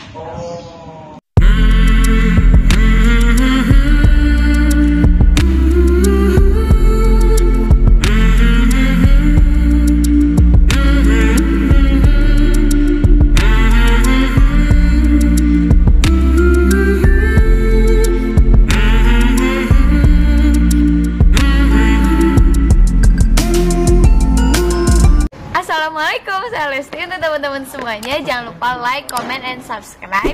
Assalamualaikum, saya Lesti. Untuk teman-teman semuanya, jangan lupa like, comment, and subscribe.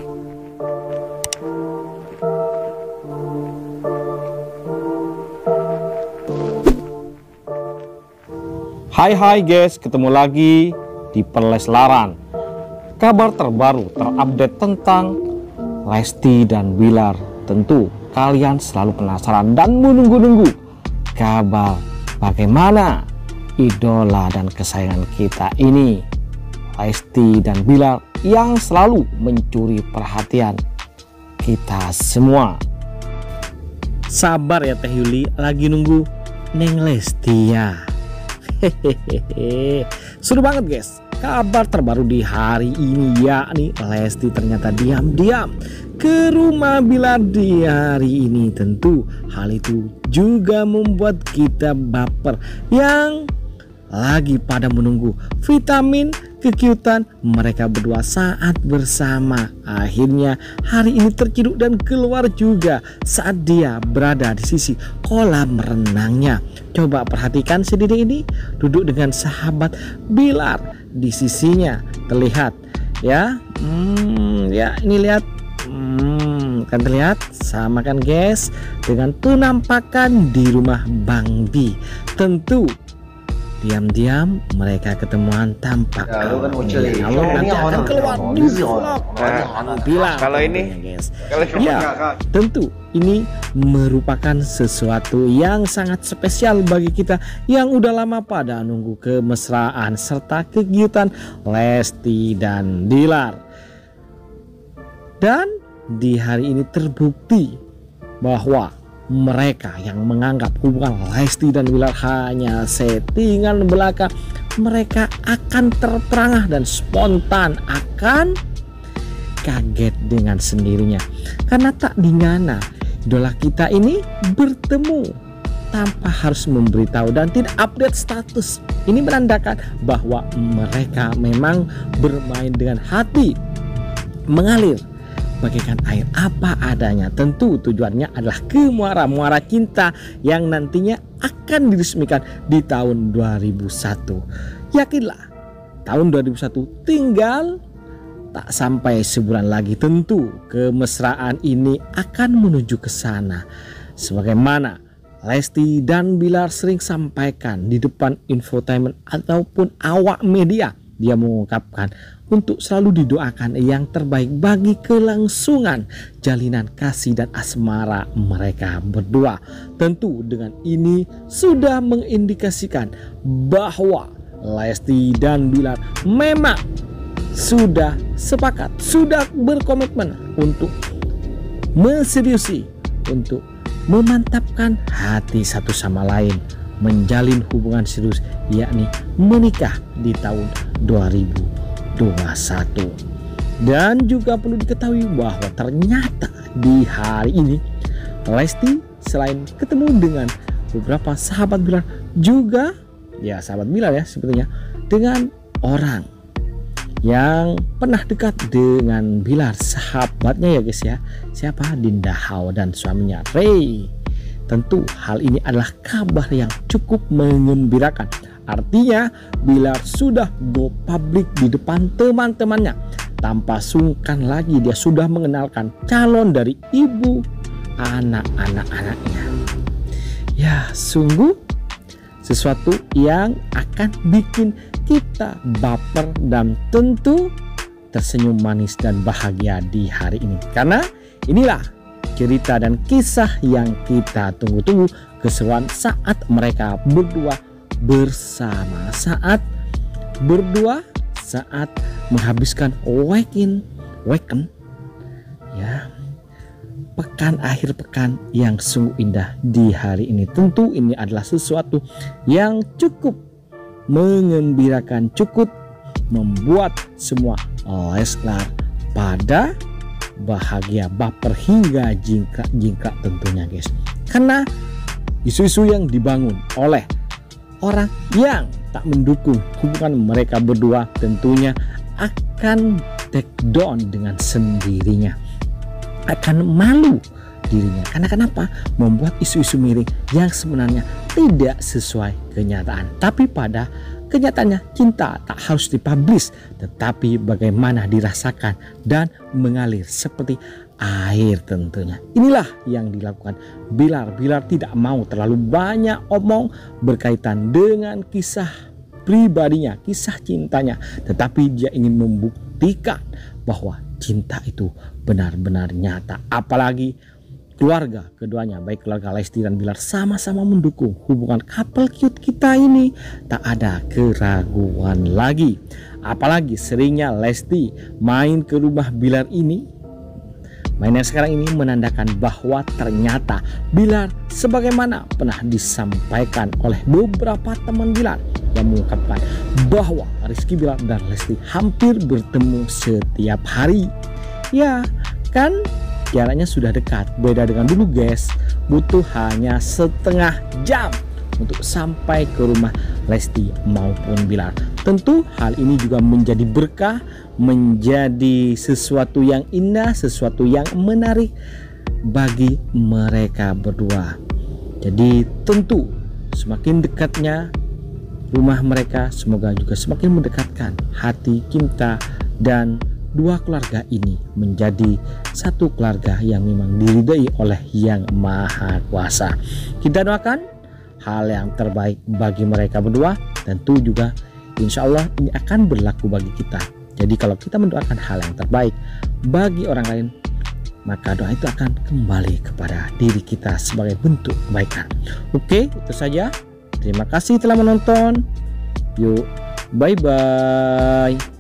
Hai guys, ketemu lagi di Perleslaran. Kabar terbaru terupdate tentang Lesti dan Bilar. Tentu kalian selalu penasaran dan menunggu-nunggu kabar bagaimana idola dan kesayangan kita ini, Lesti dan Bilar, yang selalu mencuri perhatian kita semua. Sabar ya Teh Yuli, lagi nunggu Neng Lesti ya. Hehehe, seru banget guys. Kabar terbaru di hari ini, yakni Lesti ternyata diam-diam ke rumah Bilar di hari ini. Tentu hal itu juga membuat kita baper yang lagi pada menunggu vitamin kekiutan mereka berdua saat bersama. Akhirnya hari ini terciduk dan keluar juga saat dia berada di sisi kolam renangnya. Coba perhatikan sendiri ini, duduk dengan sahabat Bilar di sisinya, terlihat ya. Ya ini lihat, kan terlihat sama kan guys dengan penampakan di rumah Bang B. Tentu diam-diam mereka ketemuan tampak kalau nanti akan keluar di vlog Bilar. Kalau ini guys, ya tentu ini merupakan sesuatu yang sangat spesial bagi kita yang udah lama pada nunggu kemesraan serta kegiatan Lesti dan Bilar. Dan di hari ini terbukti bahwa mereka yang menganggap hubungan Lesti dan Bilar hanya settingan belaka, mereka akan terperangah dan spontan akan kaget dengan sendirinya. Karena tak dingana idola kita ini bertemu tanpa harus memberitahu dan tidak update status. Ini menandakan bahwa mereka memang bermain dengan hati, mengalir bagaikan air apa adanya. Tentu tujuannya adalah ke muara cinta yang nantinya akan diresmikan di tahun 2001. Yakinlah, tahun 2001 tinggal tak sampai sebulan lagi. Tentu kemesraan ini akan menuju ke sana. Sebagaimana Lesti dan Bilar sering sampaikan di depan infotainment ataupun awak media, dia mengungkapkan untuk selalu didoakan yang terbaik bagi kelangsungan jalinan kasih dan asmara mereka berdua. Tentu dengan ini sudah mengindikasikan bahwa Lesti dan Bilar memang sudah sepakat, sudah berkomitmen untuk menseriusi, untuk memantapkan hati satu sama lain, menjalin hubungan serius, yakni menikah di tahun 2021. Dan juga perlu diketahui bahwa ternyata di hari ini Lesti selain ketemu dengan beberapa sahabat Bilar, juga ya sahabat Bilar ya sebetulnya, dengan orang yang pernah dekat dengan Bilar, sahabatnya ya guys ya. Siapa? Dinda Hao dan suaminya Ray. Tentu hal ini adalah kabar yang cukup mengembirakan. Artinya Bilar sudah go public di depan teman-temannya. Tanpa sungkan lagi dia sudah mengenalkan calon dari ibu anak-anaknya. Ya sungguh sesuatu yang akan bikin kita baper dan tentu tersenyum manis dan bahagia di hari ini. Karena inilah cerita dan kisah yang kita tunggu-tunggu, keseruan saat mereka berdua bersama, saat berdua saat menghabiskan weekend ya, pekan akhir pekan yang sungguh indah di hari ini. Tentu ini adalah sesuatu yang cukup mengembirakan, cukup membuat semua Leslar pada bahagia, baper hingga jingkrak tentunya guys. Karena isu-isu yang dibangun oleh orang yang tak mendukung hubungan mereka berdua tentunya akan take down dengan sendirinya, akan malu dirinya. Karena kenapa? Membuat isu-isu miring yang sebenarnya tidak sesuai kenyataan. Tapi pada kenyataannya cinta tak harus dipublish, tetapi bagaimana dirasakan dan mengalir seperti air tentunya. Inilah yang dilakukan Bilar. Bilar tidak mau terlalu banyak omong berkaitan dengan kisah pribadinya, kisah cintanya, tetapi dia ingin membuktikan bahwa cinta itu benar-benar nyata. Apalagi keluarga keduanya, baik keluarga Lesti dan Bilar, sama-sama mendukung hubungan couple cute kita ini. Tak ada keraguan lagi. Apalagi seringnya Lesti main ke rumah Bilar ini. Mainan sekarang ini menandakan bahwa ternyata Bilar, sebagaimana pernah disampaikan oleh beberapa teman Bilar yang mengungkapkan bahwa Rizky Bilar dan Lesti hampir bertemu setiap hari. Ya kan, jaraknya sudah dekat. Beda dengan dulu guys, butuh hanya setengah jam untuk sampai ke rumah Lesti maupun Bilar. Tentu hal ini juga menjadi berkah, menjadi sesuatu yang indah, sesuatu yang menarik bagi mereka berdua. Jadi tentu semakin dekatnya rumah mereka, semoga juga semakin mendekatkan hati kita dan dua keluarga ini menjadi satu keluarga yang memang diridai oleh Yang Maha Kuasa. Kita doakan hal yang terbaik bagi mereka berdua. Tentu juga insya Allah ini akan berlaku bagi kita. Jadi kalau kita mendoakan hal yang terbaik bagi orang lain, maka doa itu akan kembali kepada diri kita sebagai bentuk kebaikan. Oke, itu saja. Terima kasih telah menonton. Yuk, bye-bye.